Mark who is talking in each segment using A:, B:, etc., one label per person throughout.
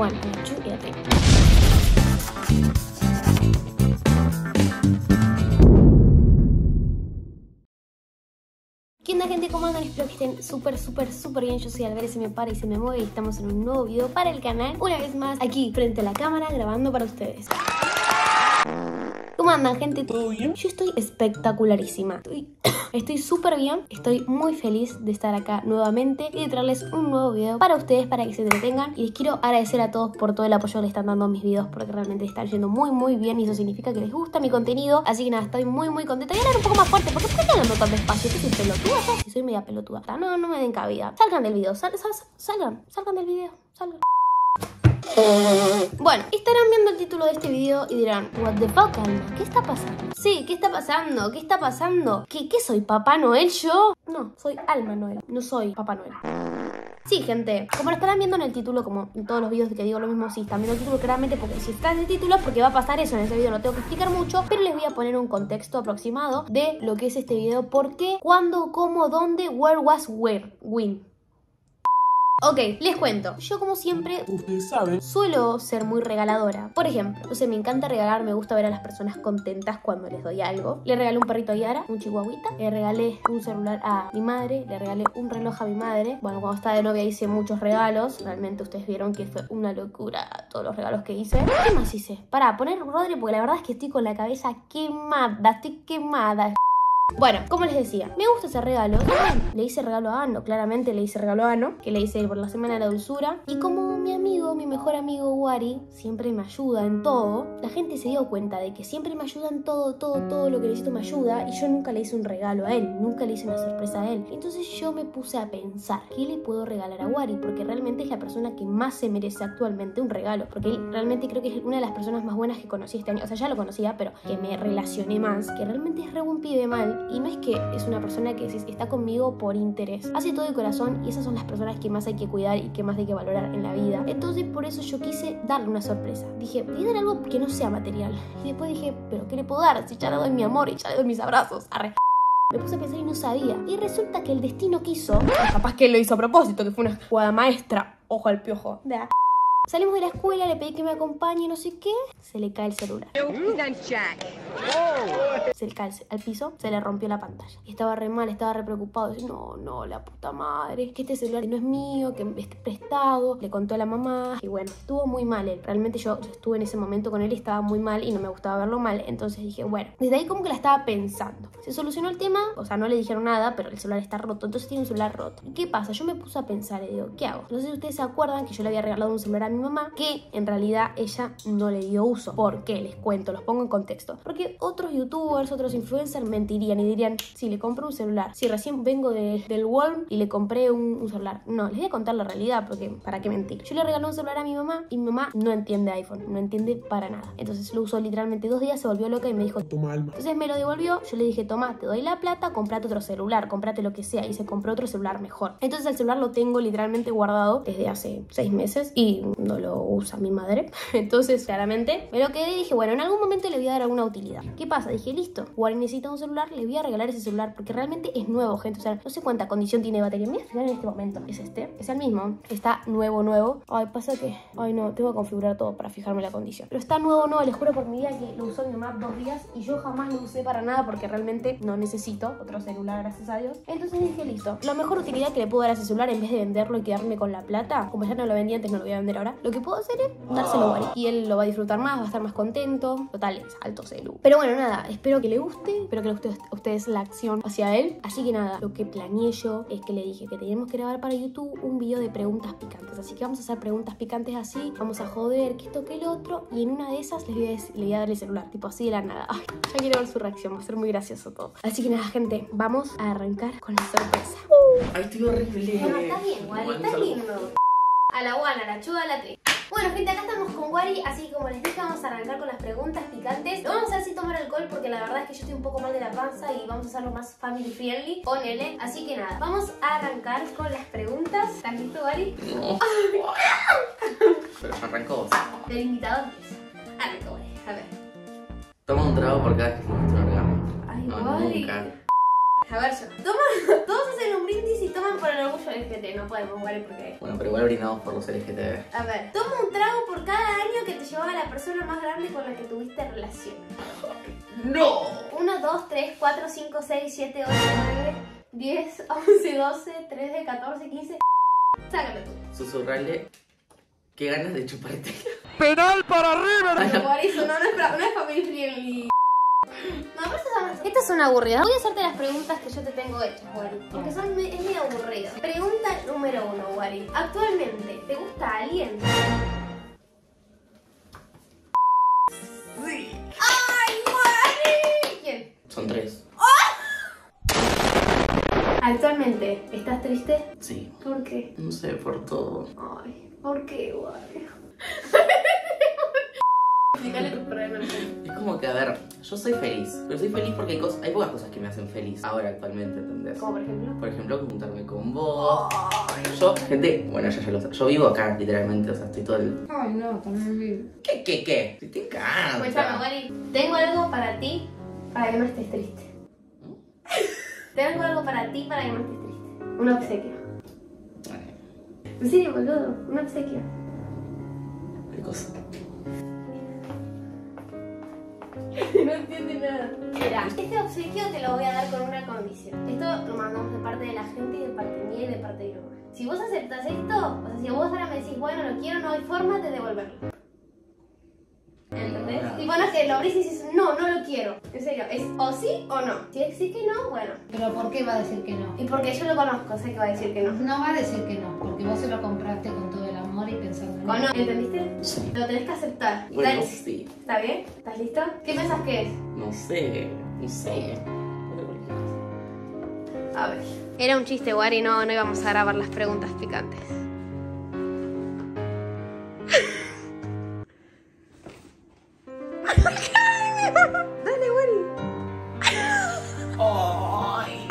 A: a la Chu y a la Tri. ¿Qué onda, gente? ¿Cómo andan? Espero que estén súper bien. Yo soy Alvarez, se me para y se me mueve y estamos en un nuevo video para el canal. Una vez más, aquí frente a la cámara, grabando para ustedes. ¿Cómo andan, gente? ¿Todo bien? Yo estoy espectacularísima. Estoy súper bien. Estoy muy feliz de estar acá nuevamente y de traerles un nuevo video para ustedes, para que se entretengan. Y les quiero agradecer a todos por todo el apoyo que le están dando a mis videos, porque realmente están yendo muy bien y eso significa que les gusta mi contenido. Así que nada, estoy muy contenta. Voy a hablar un poco más fuerte, porque ¿por qué estoy hablando tan despacio? ¿Qué soy pelotuda? Si soy media pelotuda. No me den cabida. Salgan del video. Salgan del video. Salgan. Bueno, estarán viendo el título de este video y dirán, what the fuck, Alma, ¿qué está pasando? Sí, ¿qué está pasando? ¿Qué está pasando? ¿Qué soy, Papá Noel yo? No, soy Alma Noel, no soy Papá Noel. Sí, gente, como lo estarán viendo en el título, como en todos los videos que digo lo mismo, sí, están viendo el título claramente, porque si está en el título es porque va a pasar eso en ese video, no tengo que explicar mucho, pero les voy a poner un contexto aproximado de lo que es este video, por qué, cuándo, cómo, dónde, where was, where, when. Ok, les cuento. Yo, como siempre, ustedes saben, suelo ser muy regaladora. Por ejemplo, no sé, me encanta regalar, me gusta ver a las personas contentas cuando les doy algo. Le regalé un perrito a Yara, un chihuahuita. Le regalé un celular a mi madre. Le regalé un reloj a mi madre. Bueno, cuando estaba de novia hice muchos regalos. Realmente ustedes vieron que fue una locura todos los regalos que hice. ¿Qué más hice? Para poner Rodri, porque la verdad es que estoy con la cabeza quemada. Estoy quemada. Bueno, como les decía, me gusta hacer regalos. Le hice regalo a Ano, claramente le hice regalo a Ano, que le hice por la Semana de la Dulzura. Y como mi mejor amigo Wari siempre me ayuda en todo, la gente se dio cuenta de que siempre me ayuda en todo lo que necesito me ayuda. Y yo nunca le hice un regalo a él, nunca le hice una sorpresa a él. Entonces yo me puse a pensar, ¿qué le puedo regalar a Wari? Porque realmente es la persona que más se merece actualmente un regalo. Porque él realmente creo que es una de las personas más buenas que conocí este año. O sea, ya lo conocía, pero que me relacioné más. Que realmente es re un pibe mal. Y no es que es una persona que está conmigo por interés. Hace todo de corazón y esas son las personas que más hay que cuidar y que más hay que valorar en la vida. Entonces por eso yo quise darle una sorpresa. Dije, voy a dar algo que no sea material. Y después dije, ¿pero qué le puedo dar? Si ya le doy mi amor y ya le doy mis abrazos. Arre. Me puse a pensar y no sabía. Y resulta que el destino quiso, capaz que él lo hizo a propósito, que fue una jugada maestra. Ojo al piojo. Salimos de la escuela, le pedí que me acompañe, no sé qué. Se le cae el celular. Se le cae al piso, se le rompió la pantalla. Y estaba re mal, estaba re preocupado. Dice, no, la puta madre, que este celular no es mío, que es prestado. Le contó a la mamá. Y bueno, estuvo muy mal él. Realmente yo estuve en ese momento con él y estaba muy mal y no me gustaba verlo mal. Entonces dije, bueno, desde ahí como que la estaba pensando. Se solucionó el tema, o sea, no le dijeron nada, pero el celular está roto. Entonces tiene un celular roto. ¿Y qué pasa? Yo me puse a pensar y digo, ¿qué hago? No sé si ustedes se acuerdan que yo le había regalado un celular a mi mamá, que en realidad ella no le dio uso. ¿Por qué? Les cuento, los pongo en contexto. Porque otros youtubers, otros influencers mentirían y dirían, sí, le compré un celular. Sí, recién vengo del Walmart y le compré un celular. No, les voy a contar la realidad, porque ¿para qué mentir? Yo le regalé un celular a mi mamá y mi mamá no entiende iPhone, no entiende para nada. Entonces lo usó literalmente 2 días, se volvió loca y me dijo, toma, Alma. Entonces me lo devolvió, yo le dije, toma, te doy la plata, comprate otro celular, comprate lo que sea. Y se compró otro celular mejor. Entonces el celular lo tengo literalmente guardado desde hace 6 meses y no lo usa mi madre. Entonces claramente me lo quedé y dije, bueno, en algún momento le voy a dar alguna utilidad. ¿Qué pasa? Dije, listo, Wari necesita un celular, le voy a regalar ese celular porque realmente es nuevo, gente. O sea, no sé cuánta condición tiene de batería. Me voy a fijar en este momento. Es este, es el mismo. Está nuevo. Ay, pasa que, ay no, tengo que configurar todo para fijarme la condición. Pero está nuevo, les juro por mi vida que lo usó mi mamá 2 días y yo jamás lo usé para nada porque realmente no necesito otro celular, gracias a Dios. Entonces dije, listo, la mejor utilidad que le puedo dar a ese celular, en vez de venderlo y quedarme con la plata, como ya no lo vendía antes, no lo voy a vender ahora, lo que puedo hacer es dárselo a Wari. Y él lo va a disfrutar más, va a estar más contento. Total, es alto celu. Pero bueno, nada, espero que le guste, espero que le guste a ustedes la acción hacia él. Así que nada, lo que planeé yo es que le dije que teníamos que grabar para YouTube un video de preguntas picantes. Así que vamos a hacer preguntas picantes así, vamos a joder, que esto, que el otro. Y en una de esas le voy a dar el celular, tipo así de la nada. Ay, ya quiero ver su reacción, va a ser muy gracioso todo. Así que nada, gente, vamos a arrancar con la sorpresa.
B: Ay, estoy horrible.
A: No, está bien, Wari, está lindo. A la One, a la Chu, a la Tri. Bueno, gente, acá estamos con Wari, así que como les dije, vamos a arrancar con las preguntas picantes. Lo vamos a hacer sin tomar alcohol porque la verdad es que yo estoy un poco mal de la panza y vamos a hacerlo más family friendly, ponele. Así que nada, vamos a arrancar con las preguntas. ¿Estás listo, Wari?
B: No. Pero arrancó vos.
A: Del invitado empieza. Arranca, Wari, a ver.
B: Toma un trago por cada vez que se muestra un orgasmo.
A: Ay,
B: No,
A: Wari.
B: nunca.
A: a ver yo. Toman, todos hacen un brindis y toman por el orgullo LGBT. No podemos, ¿vale? Porque...
B: Bueno, pero igual brindamos por los LGTB.
A: A ver, toma un trago por cada año que te llevaba la persona más grande con la que tuviste relación.
B: ¡No!
A: 1, 2, 3, 4, 5, 6, 7, 8, 9, 10, 11, 12, 13, 14, 15... Sácalo tú.
B: Susurrarle. Qué ganas de chuparte.
C: ¡Penal para River!
A: Pero por eso, no es family friendly. No, pero esto es una aburrida. Voy a hacerte las preguntas que yo te tengo hechas, Wari. Porque es medio aburrido. Pregunta número 1, Wari. Actualmente, ¿te gusta alguien?
B: Sí.
A: ¡Ay, Wari! ¿Quién?
B: Son 3.
A: Actualmente, ¿estás triste?
B: Sí.
A: ¿Por qué?
B: No sé, por todo.
A: Ay, ¿por qué, Wari? Explícale tus problemas.
B: Es como que, a ver, yo soy feliz. Pero soy feliz porque hay pocas cosas que me hacen feliz ahora actualmente, ¿entendés?
A: ¿Cómo por ejemplo?
B: Por ejemplo, juntarme con vos. Yo, gente, bueno, ya lo sé. Yo vivo acá, literalmente, o sea, estoy todo el...
C: Ay, no, también vivo.
B: ¿Qué? Si te encanta.
A: Escuchame, Wari. Tengo algo para ti para que no estés triste. Tengo algo para ti para que no estés triste. Un obsequio. En serio, boludo. Un obsequio.
B: ¿Qué cosa?
A: No entiende nada. Mira, este obsequio te lo voy a dar con una condición. Esto lo mandamos de parte de la gente y de parte mía y de parte de mi mamá. Si vos aceptas esto, o sea, si vos ahora me decís, bueno, lo quiero, no hay forma de devolverlo. ¿Entendés? Y bueno, es que lo abrís y dices, no lo quiero. En serio, es o sí o no. Si decís que no, bueno.
C: ¿Pero por qué va a decir que no?
A: Y porque yo lo conozco, sé que va a decir que no.
C: No va a decir que no, porque vos se lo compraste con todo el amor y pensando en
A: ¿O
C: él.
A: no? ¿Entendiste?
B: Sí.
A: Lo tenés que aceptar. Y
B: Bueno,
A: dale.
B: sí.
A: ¿Está bien? ¿Estás listo? ¿Qué pensás que es?
B: No sé.
A: A ver. Era un chiste, Wari, no íbamos a grabar las preguntas picantes. Dale, Wari.
B: ¡Ay!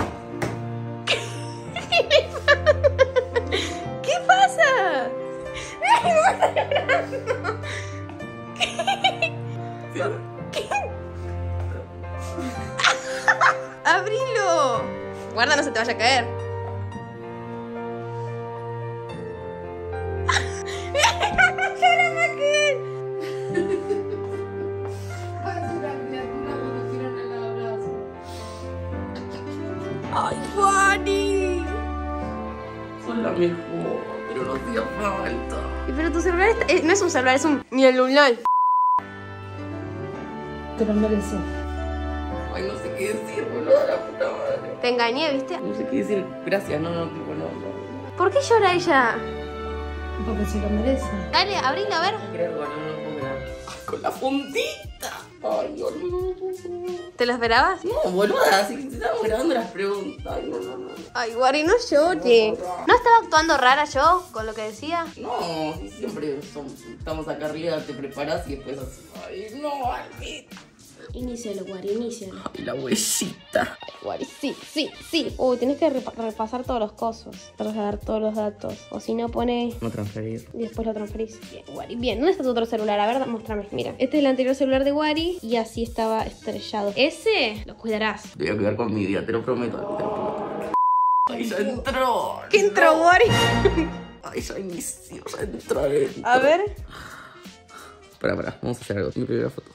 A: ¿Qué pasa? ¡Abrilo! Guarda, no se te vaya a caer.
C: Parece una criatura cuando tiran el abrazo.
A: ¡Ay, Wari!
B: Son la mejor, pero no hacía falta.
A: Pero tu celular no es un celular, es un mielular.
C: Te lo mereces.
B: Ay, no sé qué decir, boludo, la puta madre.
A: Te engañé, ¿viste?
B: No sé qué decir. Gracias, no, tipo, no.
A: ¿Por qué llora ella?
C: Porque se lo merece.
A: Dale, abrila, a ver.
B: No puedo creer. Ay, con la puntita. Ay, Dios mío.
A: ¿Te lo esperabas?
B: No, boluda, así que te estábamos grabando las preguntas. Ay, no.
A: Ay, Wari, no llore. ¿No estaba actuando rara yo con lo que decía?
B: No, si siempre estamos acá arriba, te preparas y después así. Ay, no, Almita.
A: Inícialo, Wari, inícialo.
B: Ay, la huesita.
A: Wari, sí. Uy, tenés que repasar todos los cosos. Trasladar todos los datos. O si no, pone...
B: No transferir.
A: Y después lo transferís. Bien, Wari. Bien, ¿dónde está tu otro celular? A ver, muéstrame. Mira, este es el anterior celular de Wari y así estaba estrellado. Ese lo cuidarás.
B: Te voy a cuidar con mi vida, te lo prometo. Ay, ya entró.
A: ¿Qué entró, Wari?
B: Ay, ya inició, ya entró.
A: A ver.
B: Espera, vamos a hacer algo. Mi primera foto.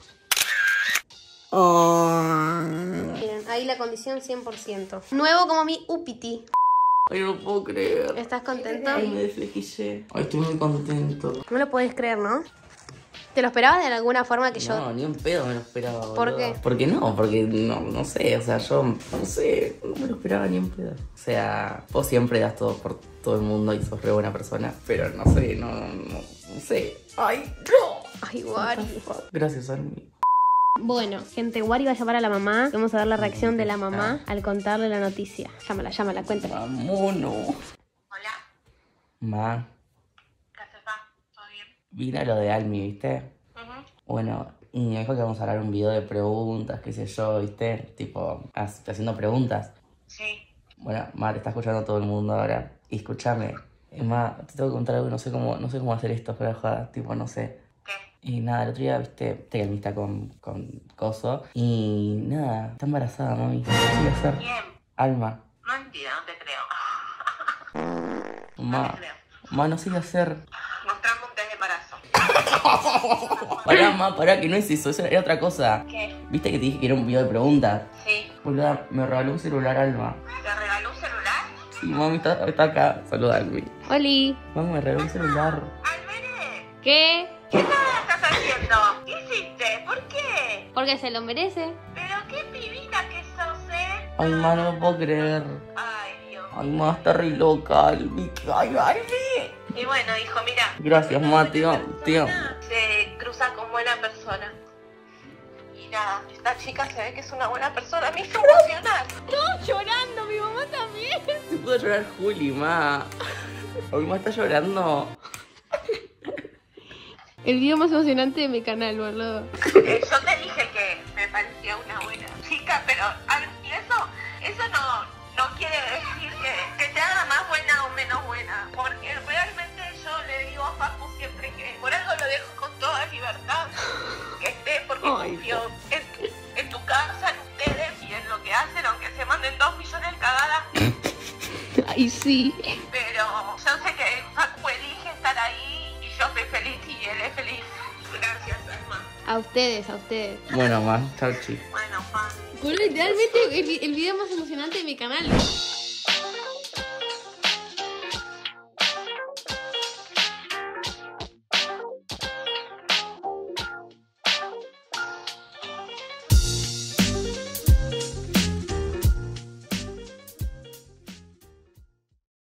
A: Miren, ahí la condición 100%. Nuevo como mi upiti.
B: Ay, no lo puedo creer.
A: ¿Estás contento?
B: Ay, me desflejillé. Ay, estoy muy contento.
A: No lo podés creer, ¿no? ¿Te lo esperabas de alguna forma que yo...?
B: No, ni un pedo me lo esperaba.
A: ¿Por
B: boludo.
A: qué?
B: Porque no sé, o sea, yo no sé, no me lo esperaba ni un pedo. O sea, vos siempre das todo por todo el mundo y sos re buena persona, pero no sé, no sé. Ay, no.
A: Ay, Wari.
B: Gracias, Almi.
A: Bueno, gente, Wari va a llamar a la mamá. Vamos a ver la reacción de la mamá al contarle la noticia. Llámala, cuéntale.
B: Vámonos.
D: Hola,
B: Ma,
D: ¿qué haces, pa? ¿Todo bien?
B: vine a lo de Almi, ¿viste? Bueno, y me dijo que vamos a hablar un video de preguntas, qué sé yo, ¿viste? Tipo, haciendo preguntas.
D: Sí.
B: Bueno, Ma, te está escuchando todo el mundo ahora. Y escúchame, Ma, te tengo que contar algo, no sé cómo hacer esto, pero joda, tipo, no sé.
D: ¿Qué?
B: Y nada, el otro día, viste, te calmista con Coso. Y nada, está embarazada, mami. ¿Qué voy a hacer?
D: Bien.
B: Alma.
D: Mentira, no te creo.
B: Mamá, mamá, no sé qué hacer.
D: Mostrame un test de embarazo.
B: Pará, mamá, pará, que no es eso, eso era otra cosa.
D: ¿Qué?
B: ¿Viste que te dije que era un video de preguntas?
D: Sí.
B: Boluda, me regaló un celular, Alma.
D: ¿Te regaló un celular?
B: Sí, mami, está acá. Saluda, Almi.
A: Oli.
B: Mami, me regaló un celular.
D: Almere,
A: ¿Qué?
D: ¿qué estás haciendo? ¿Qué hiciste? ¿Por qué?
A: Porque se lo merece.
D: Pero qué pibita que sos,
B: Ay, ma, no me puedo creer.
D: Ay, Dios.
B: Ay, ma, está re loca, Almi. Ay, Almi.
D: Y bueno, hijo, mira.
B: Gracias, ma, te amo.
D: Se cruza con buena persona. Y nada, esta chica se ve que es una buena persona. Me hizo emocionar.
A: Todos llorando, mi mamá también.
B: Se pudo llorar Juli, ma. Ay, ma, está llorando.
A: El video más emocionante de mi canal, boludo.
D: Yo te dije que me parecía una buena chica, pero y eso no quiere decir que te haga más buena o menos buena. Porque realmente yo le digo a Facu siempre que por algo lo dejo con toda libertad. Que esté porque confío en tu casa, en ustedes y en lo que hacen, aunque se manden 2 millones de cagadas.
A: Ay, sí.
D: Pero yo sé que Facu elige estar ahí y yo soy feliz y él es feliz. Gracias, Alma.
A: A ustedes, a ustedes.
B: Bueno, ma, chau, chi.
D: Bueno, Juan.
A: Boludo, literalmente el video más emocionante de mi canal.